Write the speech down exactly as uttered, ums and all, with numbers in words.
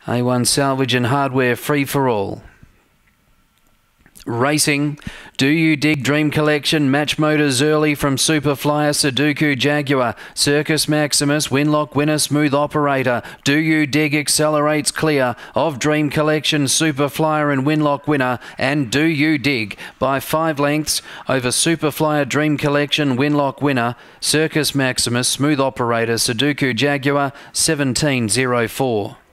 A one Salvage and Hardware Free for All. Racing, Do You Dig Dream Collection, Match Motors Early from Superflyer, Sudoku Jaguar, Circus Maximus, Winlock Winner, Smooth Operator, Do You Dig Accelerates Clear of Dream Collection, Superflyer and Winlock Winner, and Do You Dig by five lengths over Superflyer, Dream Collection, Winlock Winner, Circus Maximus, Smooth Operator, Sudoku Jaguar, seventeen oh four.